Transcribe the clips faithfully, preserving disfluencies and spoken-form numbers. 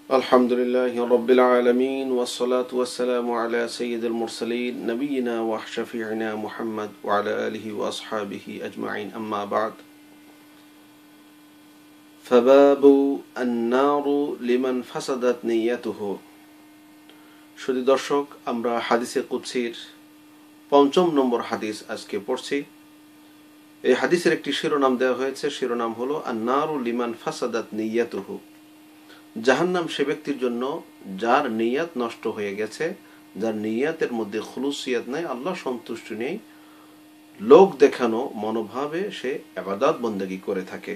الحمد لله رب العالمين والصلاة والسلام على سيد المرسلين نبينا وشفيعنا محمد وعلى آله وأصحابه أجمعين أما بعد فباب النار لمن فسدت نيته শুধু দর্শক আমরা হাদিসে কুদসির পঞ্চম নম্বর হাদিস আজকে পড়ছি। এই হাদিসের একটি শিরোনাম দেওয়া হয়েছে, শিরোনাম হলো আন-নারু লিমান ফাসাদাত নিয়াতুহু। জাহান্নাম সে ব্যক্তির জন্য যার নিয়াত নষ্ট হয়ে গেছে, যার নিয়াতের মধ্যে খুলুসিয়াত নাই, আল্লাহ সন্তুষ্টি নেই, লোক দেখানো মনোভাবে সে ইবাদত বন্দেগী করে থাকে।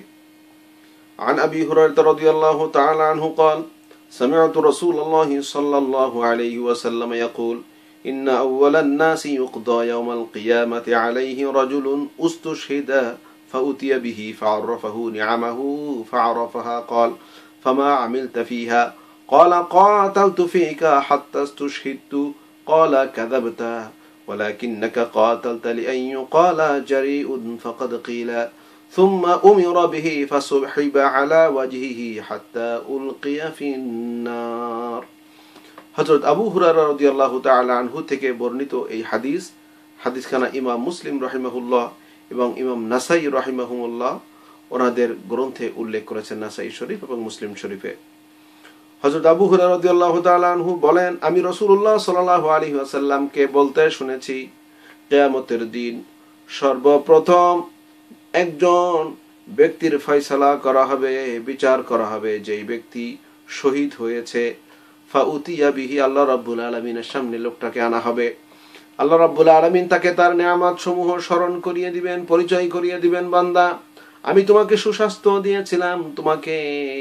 عن أبي هريرة رضي الله تعالى عنه قال سمعت رسول الله صلى الله عليه وسلم يقول إن أول الناس يقضى يوم القيامة عليه رجل استشهد فأتي به فعرفه نعمه فعرفها قال فما عملت فيها قال قاتلت فيك حتى استشهدت قال كذبت ولكنك قاتلت لأن يقال جريء فقد قيل ثم أمر به فسحب على وجهه حتى ألقي في النار। হযরত আবু হুরায়রা রাদিয়াল্লাহু তাআলা আনহু থেকে বর্ণিত এই হাদিস, হাদিসখানা ইমাম মুসলিম রাহিমাহুল্লাহ এবং ইমাম নাসাই রাহিমাহুল্লাহ ওনাদের গ্রন্থে উল্লেখ করেছেন, নাসাই শরীফ এবং মুসলিম শরীফে। হযরত আবু হুরায়রা রাদিয়াল্লাহু তাআলা আনহু বলেন, আমি রাসূলুল্লাহ সাল্লাল্লাহু আলাইহি ওয়াসাল্লামকে বলতে শুনেছি, কিয়ামতের দিন সর্বপ্রথম একজন ব্যক্তির ফয়সালা করা হবে, বিচার করা হবে, যেই ব্যক্তি শহীদ হয়েছে। ফাউতিয়া বিহি, আল্লাহ রাব্বুল আলামিনের সামনে লোকটাকে আনা হবে। আল্লাহ রাব্বুল আলামিন তাকে তার নিয়ামত সমূহ স্মরণ করিয়ে দিবেন, পরিচয় করিয়ে দিবেন, বান্দা আমি তোমাকে সুস্বাস্থ্য দিয়েছিলাম, তোমাকে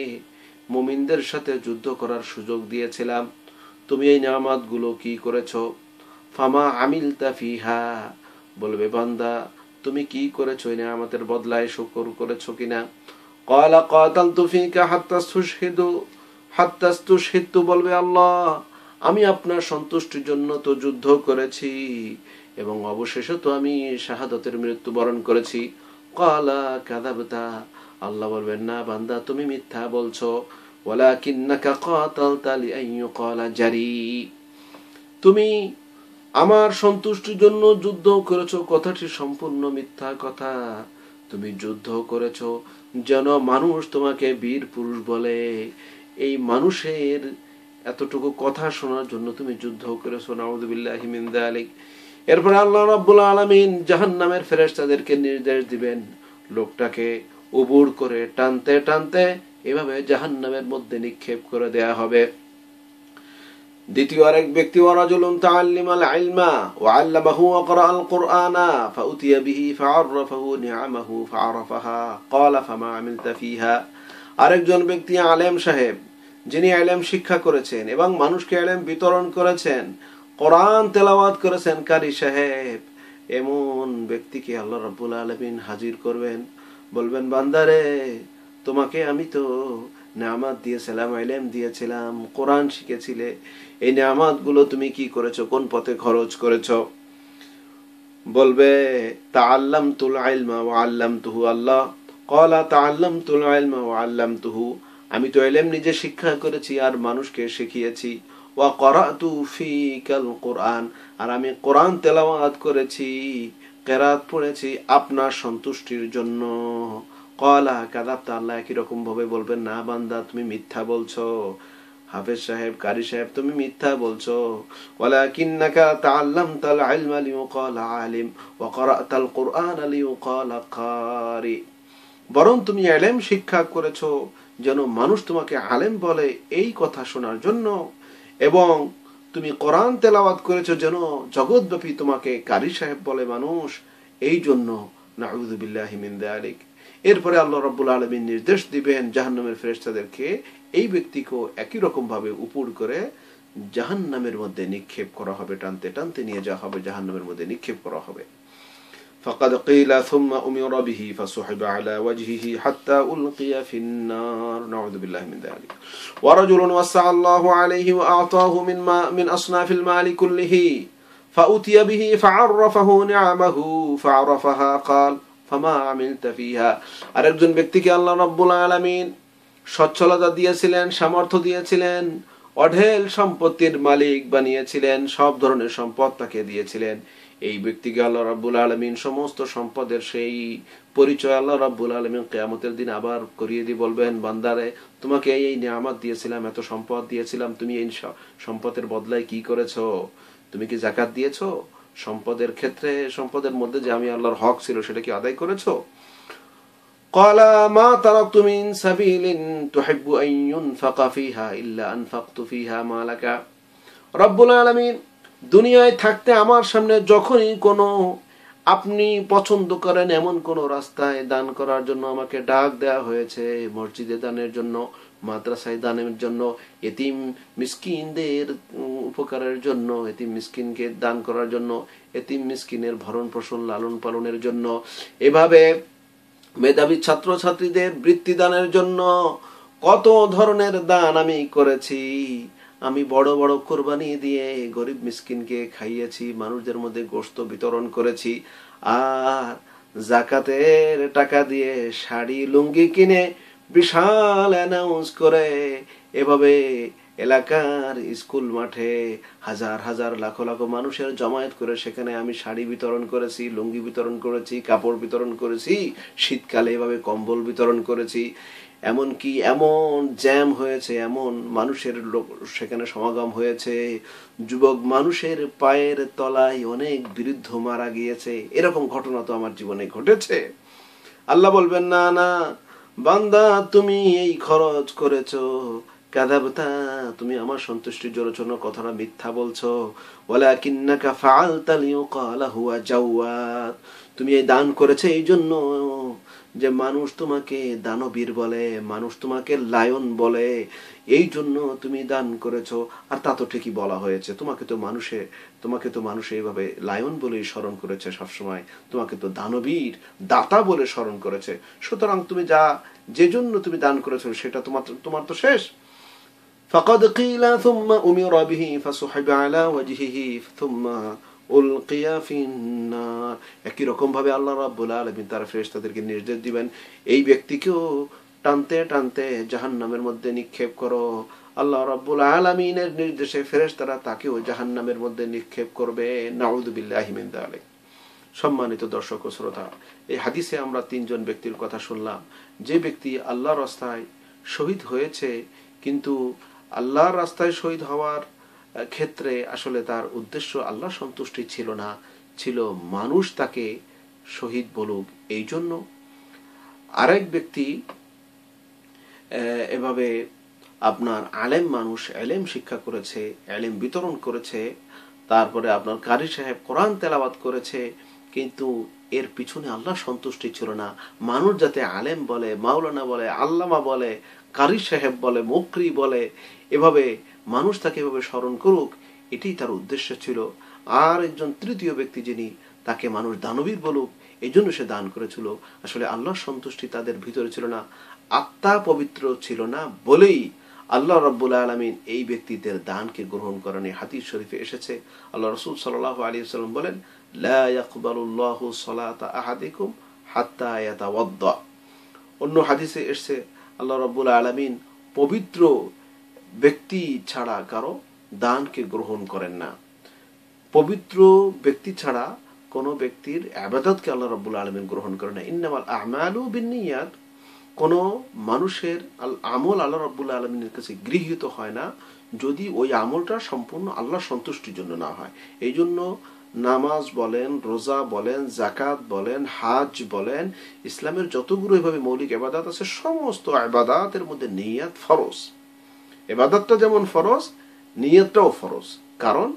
মুমিনদের সাথে যুদ্ধ করার সুযোগ দিয়েছিলাম, তুমি এই নিয়ামত গুলো কি করেছো? ফামা আমিলতা ফিহা, বলবে বান্দা তুমি কি করেছো, এই নিয়ামতের বদলায় শুকর করেছো কিনা? ক্বালা কাতালতু ফিকা হাত্তা তুশহিদু হাত্তা তুশহিদতু, বলবে আল্লাহ আমি আপনার সন্তুষ্টির জন্য তো যুদ্ধ করেছি এবং অবশেষে তো আমি শাহাদাতের মৃত্যুবরণ করেছি। ক্বালা কাযাবতা, আল্লাহ বলবেন না বান্দা তুমি মিথ্যা বলছো। ওয়ালাকিন্নাকা কাতালতা লিআন ইউকালা জারি, তুমি আমার সন্তুষ্টির জন্য যুদ্ধ করেছো, কথাটি সম্পূর্ণ মিথ্যা কথা। তুমি যুদ্ধ করেছো যেন মানুষ তোমাকে বীর পুরুষ বলে, এই মানুষের এতটুকু কথা শোনার জন্য তুমি যুদ্ধ করেছো। নাউযু বিল্লাহি মিন যালিক। এরপরে আল্লাহ রাব্বুল আলামিন জাহান্নামের ফেরেশতাদেরকে নির্দেশ দিবেন, লোকটাকে উবুর করে টানতে টানতে এভাবে জাহান্নামের মধ্যে নিক্ষেপ করে দেয়া হবে। দ্বিতীয় আরেক ব্যক্তি, ওয়ারাজুলুন তাআল্লামাল ইলমা ওয়া আল্লামাহু ওয়া ক্বরাআল কুরআনা ফাউতিয়া বিহি ফাআররাফাহু নিআমাহু ফাআরাফাহা ক্বালা ফামা আমিলতা ফিহা, আরেকজন ব্যক্তি আলেম সাহেব, যিনি ইলম শিক্ষা করেছেন এবং মানুষকে ইলম বিতরণ করেছেন, কোরআন তেলাওয়াত করেছেন, কারি সাহেব, এমন ব্যক্তিকে আল্লাহ রাব্বুল আলামিন হাজির করবেন, বলবেন বান্দারে তোমাকে আমি তো নিয়ামত দিয়েছিলাম, ইলম দিয়েছিলাম, কোরআন শিখেছিলে, এই নিয়ামত গুলো তুমি কি করেছো, কোন পথে খরচ করেছো? বলবে তাআল্লামতুল ইলমা ওয়া আল্লামতুহু, আল্লাহ ক্বালা তাআল্লামতুল ইলমা ওয়া আল্লামতুহু, আমি তো ইলম নিজে শিক্ষা করেছি আর মানুষকে শিখিয়েছি। ওয়া ক্বরাতু ফিকাল কুরআন, আর আমি কোরআন তেলাওয়াত করেছি, কিরাত পড়েছি আপনার সন্তুষ্টির জন্য। ক্বালা কাযাবতা, আল্লাহ একই রকম ভাবে বলবেন না বান্দা তুমি মিথ্যা বলছো, হাফেজ সাহেব, কারি সাহেব তুমি মিথ্যা বলছো। ওয়ালাকিন্নাকা তাআল্লামতাল ইলমা লিয়ুকালা আলিম ওয়া ক্বরাতাল কুরআনা লিয়ুকালা কারি, বরং তুমি ইলম শিক্ষা করেছো যেন মানুষ তোমাকে আলেম বলে, এই কথা শোনার জন্য, এবং তুমি কোরআন তেলাওয়াত করেছো যেন জগৎব্যাপী তোমাকে কারি সাহেব বলে মানুষ, এই জন্য। নাউযু বিল্লাহি মিন যালিক। এরপরে আল্লাহ রাব্বুল আলামিন নির্দেশ দিবেন জাহান্নামের ফেরেশতাদেরকে এই ব্যক্তিকে একই রকম ভাবে উপর করে জাহান্নামের মধ্যে নিক্ষেপ করা হবে, টানতে টানতে নিয়ে যাওয়া হবে, জাহান্নামের মধ্যে নিক্ষেপ করা হবে। فقد قيل ثم أمر به فسحب على وجهه حتى ألقي في النار، نعوذ بالله من ذلك. ورجل وسع الله عليه وأعطاه من ما من أصناف المال كله فأتي به فعرفه نعمه فعرفها قال ফামা আমিলতা ফিহা, আরেকজন ব্যক্তিকে আল্লাহ রাব্বুল আলামিন সচ্ছলতা দিয়েছিলেন, সামর্থ্য দিয়েছিলেন, অঢেল সম্পত্তির মালিক বানিয়েছিলেন, সব ধরনের সম্পদ তাকে দিয়েছিলেন। এই ব্যক্তিকে আল্লাহ রাব্বুল আলামিন সমস্ত সম্পদের সেই পরিচয় আল্লাহ রাব্বুল আলামিন কিয়ামতের দিন আবার করিয়ে দিয়ে বলবেন, বান্দারে তোমাকে এই নিয়ামত দিয়েছিলাম, এত সম্পদ দিয়েছিলাম, তুমি এই সম্পদের বদলায় কি করেছো? তুমি কি যাকাত দিয়েছো? সম্পদের ক্ষেত্রে সম্পদের মধ্যে যে আমি আল্লাহর হক ছিল সেটা কি আদায় করেছো? قال ما تركت من سبيل تحب أن ينفق فيها إلا أنفقت فيها مالك। রব্বুল আলামিন দুনিয়ায় থাকতে আমার সামনে যখনই কোনো আপনি পছন্দ করেন এমন কোন রাস্তায় দান করার জন্য আমাকে ডাক দেওয়া হয়েছে, মসজিদে দানের জন্য, মাদ্রাসায় দানের জন্য, এতিম মিসকিনদের উপকারের জন্য, এতিম মিসকিনকে দান করার জন্য, এতিম মিসকিনের ভরণ পোষণ লালন পালনের জন্য, এভাবে মেধাবী ছাত্র ছাত্রীদের বৃত্তি দানের জন্য কত ধরনের দান আমি করেছি। আমি বড় বড় কোরবানি দিয়ে গরিব মিসকিনকে খাইয়েছি, মানুষদের মধ্যে গোশত বিতরণ করেছি, আর যাকাতের টাকা দিয়ে শাড়ি লুঙ্গি কিনে বিশাল অ্যানাউন্স করে এভাবে এলাকার স্কুল মাঠে হাজার হাজার লাখো লাখো মানুষের জমায়েত করে সেখানে আমি শাড়ি বিতরণ করেছি, লুঙ্গি বিতরণ করেছি, কাপড় বিতরণ করেছি, শীতকালে এভাবে কম্বল বিতরণ করেছি। এমনকি এমন জ্যাম হয়েছে, এমন মানুষের লোক সেখানে সমাগম হয়েছে, যুবক মানুষের পায়ের তলায় অনেক বৃদ্ধ মারা গিয়েছে। এরকম ঘটনা তো আমার জীবনে ঘটেছে। আল্লাহ বলবেন, না না বান্দা, তুমি এই খরচ করেছো, কাযাবতা, তুমি আমার সন্তুষ্টির জন্য কথাটা মিথ্যা বলছো। ওয়ালাকিন্নাকা ফাআলতা লিয়ুকালা হুয়া জাওয়াদ, তুমি এই দান করেছে এই জন্য যে মানুষ তোমাকে দানবীর বলে, মানুষ তোমাকে লায়ন বলে, এই জন্য তুমি দান করেছো। আর তা তো ঠিকই বলা হয়েছে, তোমাকে তো মানুষে তোমাকে তো মানুষ এইভাবে লায়ন বলেই স্মরণ করেছে সবসময়, তোমাকে তো দানবীর দাতা বলে স্মরণ করেছে। সুতরাং তুমি যা যে জন্য তুমি দান করেছো সেটা তোমার তোমার তো শেষ। فقد قيل ثم أمر به فسحب على وجهه ثم ألقي في النار। একই রকম ভাবে আল্লাহ রাব্বুল আলামিন তার ফেরেশতাদেরকে নির্দেশ দিবেন, এই ব্যক্তিকেও টানতে টানতে জাহান্নামের মধ্যে নিক্ষেপ করো। আল্লাহ রাব্বুল আলামিনের নির্দেশে ফেরেশতারা তাকেও জাহান্নামের মধ্যে নিক্ষেপ করবে। নাউযু বিল্লাহি মিন যালিক। সম্মানিত দর্শক ও শ্রোতা, এই হাদিসে আমরা তিনজন ব্যক্তির কথা শুনলাম। যে ব্যক্তি আল্লাহর রাস্তায় শহীদ হয়েছে, কিন্তু আল্লাহর রাস্তায় শহীদ হওয়ার ক্ষেত্রে আসলে তার উদ্দেশ্য আল্লাহ সন্তুষ্টি ছিল না, ছিল মানুষ তাকে শহীদ বলুক এই জন্য। আরেক ব্যক্তি এভাবে আপনার আলেম মানুষ, এলেম শিক্ষা করেছে, এলেম বিতরণ করেছে, তারপরে আপনার কারি সাহেব কোরআন তেলাওয়াত করেছে, কিন্তু এর পিছনে আল্লাহ সন্তুষ্টি ছিল না। মানুষ যাতে আলেম বলে, মাওলানা বলে, আল্লামা বলে, কারি সাহেব বলে, মুকরি বলে, এভাবে মানুষ তাকে এভাবে স্মরণ করুক, এটাই তার উদ্দেশ্য ছিল। আর একজন তৃতীয় ব্যক্তি যিনি, তাকে মানুষ দানবীর বলুক এই জন্য সে দান করেছিল, আসলে আল্লাহর সন্তুষ্টি তাদের ভিতরে ছিল না, আত্মা পবিত্র ছিল না বলেই আল্লাহ রাব্বুল আলামিন এই ব্যক্তিদের দানকে গ্রহণ করেন। হাদিস শরীফে এসেছে, আল্লাহ রাসূল সাল্লাল্লাহু আলাইহি ওয়াসাল্লাম বলেন, লা ইয়াকবালুল্লাহু সালাতা আহাদিকুম হাত্তা ইয়াতাওয়াদ্দা। অন্য হাদিসে এসেছে আল্লাহ রাব্বুল আলামিন পবিত্র ব্যক্তি ছাড়া কারো দানকে গ্রহণ করেন না। পবিত্র ব্যক্তি ছাড়া কোন ব্যক্তির ইবাদতকে আল্লাহ রাব্বুল আলামিন গ্রহণ করেন না। ইন্নামাল আ'মালু বিন্নিয়াত, কোন মানুষের আমল আল্লাহ রাব্বুল আলামিনের কাছে গৃহীত হয় না যদি ওই আমলটা সম্পূর্ণ আল্লাহ সন্তুষ্টির জন্য না হয়। এই জন্য নামাজ বলেন, রোজা বলেন, যাকাত বলেন, হাজ বলেন, ইসলামের যতগুলো এভাবে মৌলিক ইবাদত আছে সমস্ত ইবাদতের মধ্যে নিয়ত ফরজ। ইবাদতটা যেমন ফরজ, নিয়তটাও ফরজ। কারণ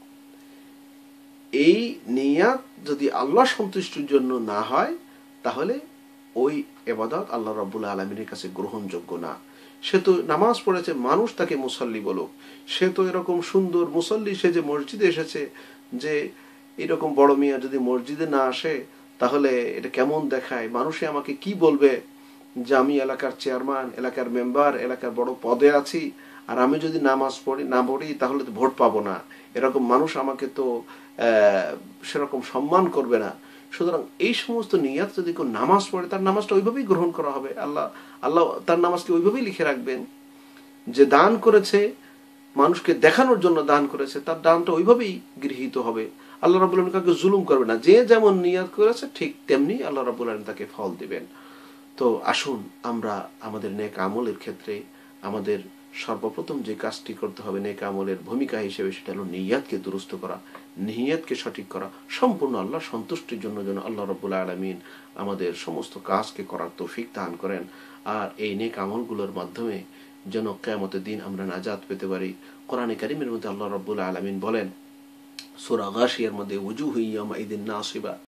এই নিয়ত যদি আল্লাহ সন্তুষ্টির জন্য না হয় তাহলে ওই ইবাদত আল্লাহ রাব্বুল আলামিনের কাছে গ্রহণযোগ্য না। সে তো নামাজ পড়েছে, মানুষ তাকে মুসল্লি বলুক, সে তো এরকম সুন্দর মুসল্লি, সে যে মসজিদে এসেছে, যে এরকম বড় মিয়া যদি মসজিদে না আসে তাহলে এটা কেমন দেখায়, মানুষে আমাকে কি বলবে যে আমি এলাকার চেয়ারম্যান, এলাকার মেম্বার, এলাকার বড় পদে আছি, আর আমি যদি নামাজ পড়ি না পড়ি তাহলে তো ভোট পাবো না, এরকম মানুষ আমাকে তো সেরকম সম্মান করবে না। সুতরাং এই সমস্ত নিয়াত যদি কেউ নামাজ পড়ে তার নামাজটা ওইভাবেই গ্রহণ করা হবে। আল্লাহ আল্লাহ তার নামাজকে ওইভাবেই লিখে রাখবেন যে দান করেছে, মানুষকে দেখানোর জন্য দান করেছে, তার দানটা ওইভাবেই গৃহীত হবে। আল্লাহ রাব্বুল আলামিন কাউকে জুলুম করবে না, যে যেমন নিয়াত করেছে ঠিক তেমনি আল্লাহ রাব্বুল আলামিন তাকে ফল দিবেন। তো আসুন আমরা আমাদের নেক আমলের ক্ষেত্রে আমাদের সর্বপ্রথম যে কাজটি করতে হবে নেক আমলের ভূমিকা হিসেবে, সেটা হলো নিয়াতকে দুরুস্ত করা, নিয়াতকে সঠিক করা, সম্পূর্ণ আল্লাহ সন্তুষ্টির জন্য যেন আল্লাহ রাব্বুল আলামিন আমাদের সমস্ত কাজকে করার তৌফিক দান করেন। আর এই নেক আমলগুলোর মাধ্যমে যেন কিয়ামতের দিন আমরা নাজাত পেতে পারি। কোরআনে কারীমের মধ্যে আল্লাহ রাব্বুল আলামিন বলেন সূরা গাশিয়ার মধ্যে, উজুহু ইয়াওমাইযিন নাসিবা,